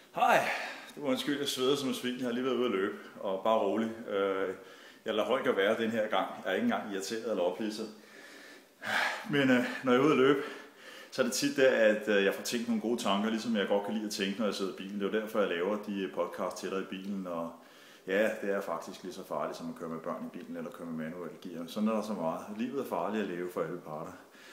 Hej, det var undskyld, jeg sveder som en svin. Jeg har lige været ude at løbe, og bare rolig. Jeg lader Holger være den her gang. Jeg er ikke engang irriteret eller ophidset. Men når jeg er ude at løbe, så er det tit det, at jeg får tænkt nogle gode tanker, ligesom jeg godt kan lide at tænke, når jeg sidder i bilen. Det er jo derfor, jeg laver de podcast til dig i bilen. Og ja, det er faktisk lige så farligt, som at køre med børn i bilen eller køre med manuel gear. Sådan er der så meget. Livet er farligt at leve for alle parter.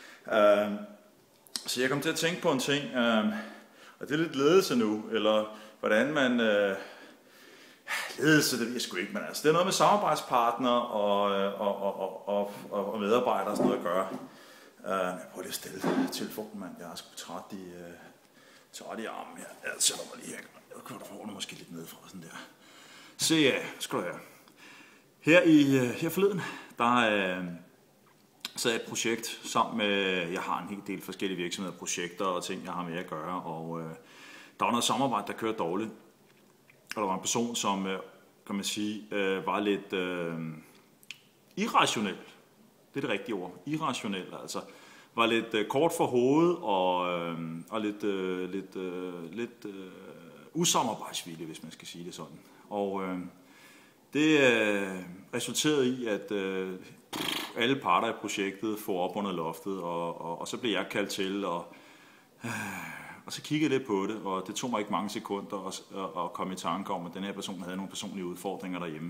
Så jeg kom til at tænke på en ting, og det er lidt ledelse nu, eller hvordan man... ledelse, det ved jeg sgu ikke, men altså, det er noget med samarbejdspartnere og medarbejdere og sådan noget at gøre. Jeg prøver lige at stille telefonen, mand. Jeg er sgu træt i armen her. Jeg sætter mig lige her. Jeg kunne da få måske lidt nedefra, sådan der. Se, ja, skal du høre. Her forleden, der sad jeg et projekt sammen med, jeg har en hel del forskellige virksomheder, projekter og ting, jeg har med at gøre, og der var noget samarbejde, der kørte dårligt. Og der var en person, som, kan man sige, var lidt irrationel. Det er det rigtige ord. Irrationel, altså. Var lidt kort for hovedet og lidt usamarbejdsvillig, hvis man skal sige det sådan. Og det resulterede i, at alle parter i projektet får op under loftet, og så blev jeg kaldt til, og så kiggede jeg lidt på det, og det tog mig ikke mange sekunder at komme i tanke om, at den her person havde nogle personlige udfordringer derhjemme.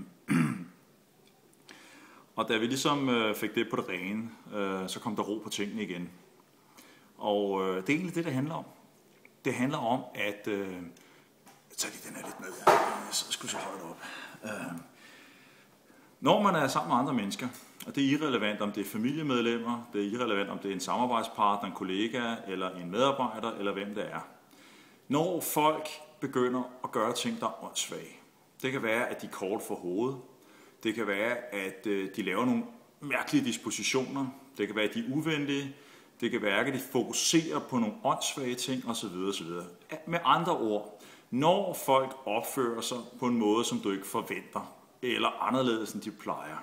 Og da vi ligesom fik det på det rene, så kom der ro på tingene igen. Og det er egentlig det handler om. Det handler om, at... jeg tager lige den her lidt med. Så skulle jeg så højt op. Når man er sammen med andre mennesker, og det er irrelevant, om det er familiemedlemmer, det er irrelevant, om det er en samarbejdspartner, en kollega, eller en medarbejder, eller hvem det er. Når folk begynder at gøre ting, der er åndssvage. Det kan være, at de er kort for hovedet. Det kan være, at de laver nogle mærkelige dispositioner. Det kan være, at de er uvenlige. Det kan være, at de fokuserer på nogle åndssvage ting osv. osv. Med andre ord, når folk opfører sig på en måde, som du ikke forventer, eller anderledes end de plejer,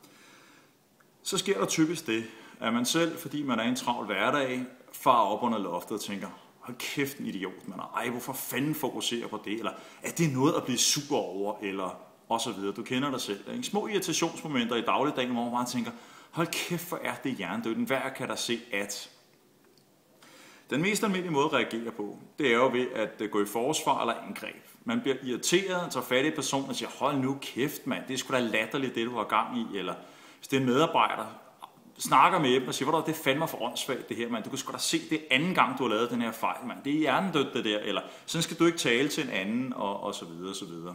så sker der typisk det, at man selv, fordi man er i en travl hverdag, farer op under loftet og tænker, hold kæft en idiot, man er. Ej, hvorfor fanden fokuserer på det? Eller er det noget at blive sur over? Eller og så videre. Du kender dig selv. Der er små irritationsmomenter i dagligdagen, hvor man bare tænker, hold kæft, hvor er det hjernedøden. Hver kan der se at. Den mest almindelige måde at reagere på, det er jo ved at gå i forsvar eller angreb. Man bliver irriteret, tager fat i personen og siger, hold nu kæft mand, det er sgu da latterligt det, du har gang i. Eller hvis det er en medarbejder, snakker med dem og siger, det er fandme for åndssvagt det her, mand. Du kan sgu da se, det er anden gang, du har lavet den her fejl, mand. Det er hjernedødt det der. Eller sådan skal du ikke tale til en anden, og så videre, og så videre.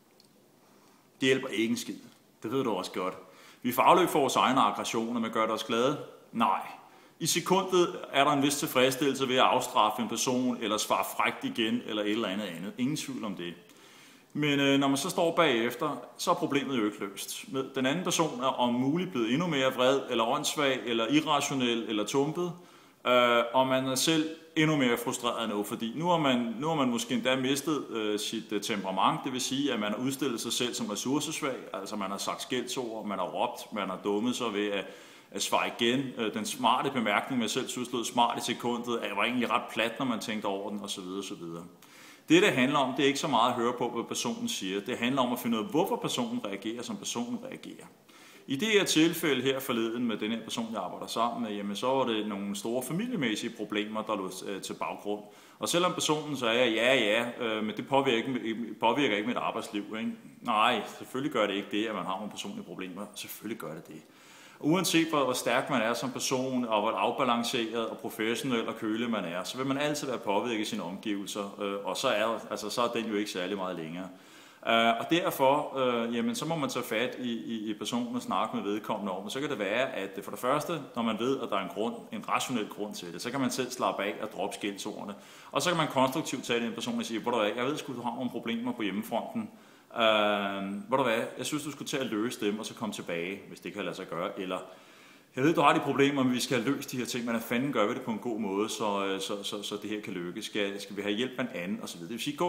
Det hjælper ikke en skid. Det ved du også godt. Vi får afløb for vores egne aggressioner, men gør det os glade? Nej. I sekundet er der en vis tilfredsstillelse ved at afstraffe en person, eller svare frækt igen, eller et eller andet. Ingen tvivl om det. Men når man så står bagefter, så er problemet jo ikke løst. Den anden person er om muligt blevet endnu mere vred, eller åndssvag, eller irrationel, eller tumpet. Og man er selv endnu mere frustreret nu, fordi nu har man måske endda mistet sit temperament, det vil sige, at man har udstillet sig selv som ressourcesvag, altså man har sagt skældsord, man har råbt, man har dummet sig ved at svare igen. Den smarte bemærkning, man selv synes lød smart i sekundet, var egentlig ret plat, når man tænkte over den, osv. osv. Det handler om, det er ikke så meget at høre på, hvad personen siger. Det handler om at finde ud af, hvorfor personen reagerer, som personen reagerer. I det her tilfælde her forleden med den her person, jeg arbejder sammen med, jamen, så var det nogle store familiemæssige problemer, der lå til baggrund. Og selvom personen sagde, men det påvirker ikke mit arbejdsliv. Ikke? Nej, selvfølgelig gør det ikke det, at man har nogle personlige problemer. Selvfølgelig gør det det. Uanset hvor stærk man er som person, og hvor afbalanceret og professionel og kølig man er, så vil man altid være påvirket i sine omgivelser, og så er den jo ikke særlig meget længere. Og derfor, så må man tage fat i personen og snakke med vedkommende om, og så kan det være, at for det første, når man ved, at der er en rationel grund til det, så kan man selv slappe af og droppe skældsordene, og så kan man konstruktivt tage den person og sige, jeg ved sgu, du har nogle problemer på hjemmefronten, jeg synes, du skulle til at løse dem, og så komme tilbage, hvis det kan lade sig gøre, eller jeg ved, du har de problemer, men vi skal have løst de her ting, men hvordan gør vi det på en god måde, så det her kan lykkes? Skal vi have hjælp af en anden, osv. Det vil sige,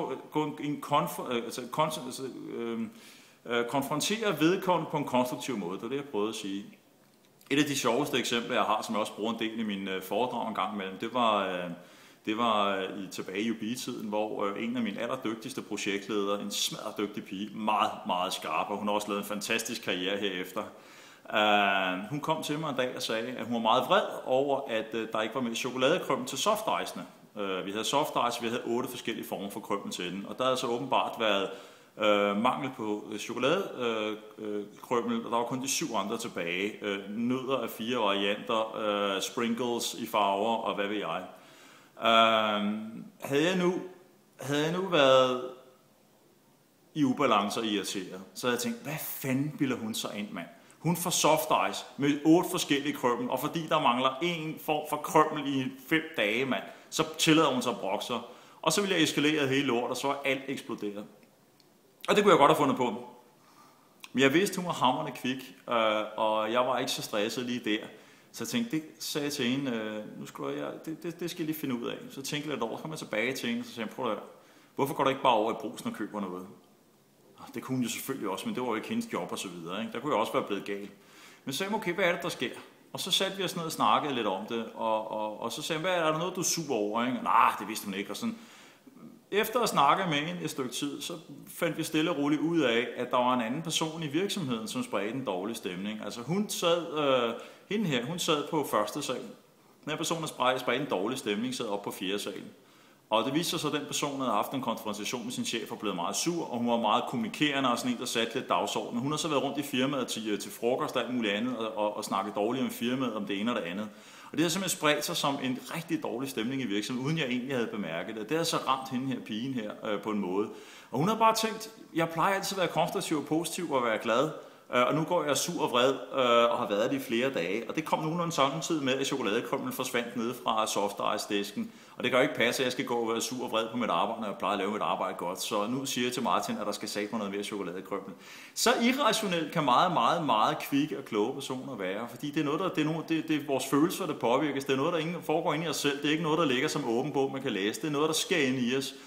konfrontere vedkommende på en konstruktiv måde, det er det, jeg prøvede at sige. Et af de sjoveste eksempler, jeg har, som jeg også bruger en del i mine foredrag en gang imellem, det var Det var tilbage i UB-tiden, hvor en af mine allerdygtigste projektledere, en smadredygtig pige, meget, meget skarp, og hun har også lavet en fantastisk karriere herefter. Hun kom til mig en dag og sagde, at hun var meget vred over, at der ikke var mere chokoladekrømmel til softicene. Vi havde softice, vi havde 8 forskellige former for krømmel til den, og der havde så åbenbart været mangel på chokoladekrømmel, og der var kun de 7 andre tilbage. Nødder af 4 varianter, sprinkles i farver, og hvad ved jeg. Havde jeg nu været i ubalance og irriteret, så havde jeg tænkt, hvad fanden bilder hun sig ind, mand? Hun får softice med 8 forskellige krømmel, og fordi der mangler en form for krømmel i 5 dage, mand, så tillader hun sig at brokke sig. Og så ville jeg eskalere hele lort, og så var alt eksploderet. Og det kunne jeg godt have fundet på. Men jeg vidste, hun var hamrende kvik, og jeg var ikke så stresset lige der. Så jeg tænkte, det sagde jeg til hende, nu skal det skal jeg lige finde ud af. Så tænkte jeg lidt over, så kom jeg tilbage til hende, og så sagde jeg, prøv at høre, hvorfor går du ikke bare over i Brugsen og køber noget? Det kunne hun jo selvfølgelig også, men det var jo ikke hendes job og så videre. Ikke? Der kunne jeg også være blevet gal. Men så sagde jeg, okay, hvad er det, der sker? Og så satte vi os ned og snakkede lidt om det, og så sagde jeg, er der noget, du er sur over? Ikke? Nej, det vidste hun ikke. Og sådan. Efter at snakke med hende et stykke tid, så fandt vi stille og roligt ud af, at der var en anden person i virksomheden, som spredte en dårlig stemning. Altså hun sad på første sal. Den her person, der spredte en dårlig stemning, sad op på 4. sal. Og det viste sig så, at den person havde haft en konfrontation med sin chef og blevet meget sur, og hun var meget kommunikerende og sådan en, der satte lidt dagsorden. Hun har så været rundt i firmaet til frokost og alt muligt andet og snakket dårligt om firmaet, om det ene og det andet. Og det har simpelthen spredt sig som en rigtig dårlig stemning i virksomheden, uden jeg egentlig havde bemærket det. Det har så ramt hende her pigen her på en måde. Og hun har bare tænkt, jeg plejer altid at være konstruktiv og positiv og være glad. Og nu går jeg sur og vred og har været det i flere dage. Og det kom nogenlunde samtidig med, at chokoladekrømmel forsvandt ned fra softice-disken. Og det kan jo ikke passe, at jeg skal gå og være sur og vred på mit arbejde, når jeg plejer at lave mit arbejde godt. Så nu siger jeg til Martin, at der skal sætte mig noget mere chokoladekrømmel. Så irrationelt kan meget, meget, meget kvikke og kloge personer være. Fordi det er noget, det er vores følelser, der påvirkes. Det er noget, der foregår inde i os selv. Det er ikke noget, der ligger som åben bog, man kan læse. Det er noget, der sker inde i os.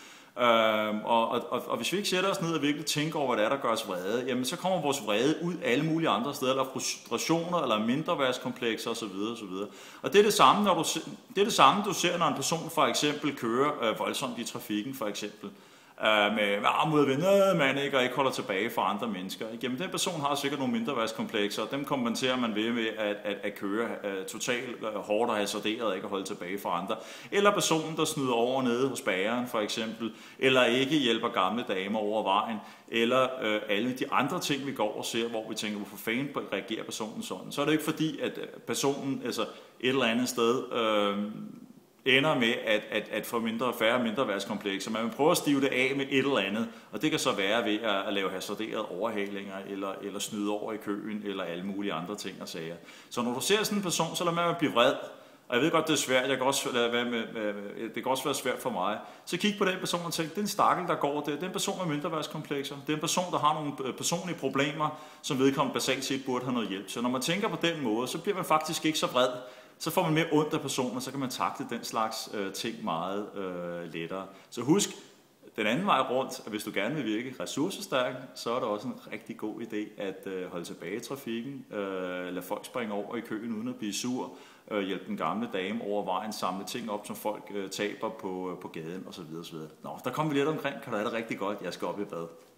Og hvis vi ikke sætter os ned og virkelig tænker over, hvad det er, der gør os vrede, jamen så kommer vores vrede ud alle mulige andre steder, eller frustrationer, eller mindreværdskomplekser osv. osv. Og det er det samme, du ser, når en person for eksempel kører voldsomt i trafikken, for eksempel. Med modvind, man ikke, og ikke holder tilbage for andre mennesker. Jamen den person har sikkert nogle mindreværdskomplekser, og dem kompenserer man ved at køre totalt hårdt og hasarderet og ikke at holde tilbage for andre. Eller personen, der snyder over nede hos bageren for eksempel, eller ikke hjælper gamle damer over vejen, eller alle de andre ting, vi går og ser, hvor vi tænker, hvorfor fanden reagerer personen sådan. Så er det ikke fordi, at personen altså et eller andet sted ender med at få færre mindreværdskomplekser. Man vil prøve at stive det af med et eller andet, og det kan så være ved at lave hasarderede overhalinger, eller snyde over i køen, eller alle mulige andre ting og sager. Så når du ser sådan en person, så lad med at blive vred, og jeg ved godt, det er svært, det kan også være svært for mig, så kig på den person og tænk, den stakkel, der går der, det er en person med mindreværdskomplekser, det er en person, der har nogle personlige problemer, som vedkommende basalt set burde have noget hjælp. Så når man tænker på den måde, så bliver man faktisk ikke så vred, så får man mere ondt af personen, og så kan man takle den slags ting meget lettere. Så husk, den anden vej rundt, at hvis du gerne vil virke ressourcestærk, så er det også en rigtig god idé at holde tilbage i trafikken, lade folk springe over i køen uden at blive sur, hjælpe den gamle dame over vejen, samle ting op, som folk taber på gaden osv. Nå, der kommer vi lidt omkring. Kan du have det rigtig godt? Jeg skal op i bad.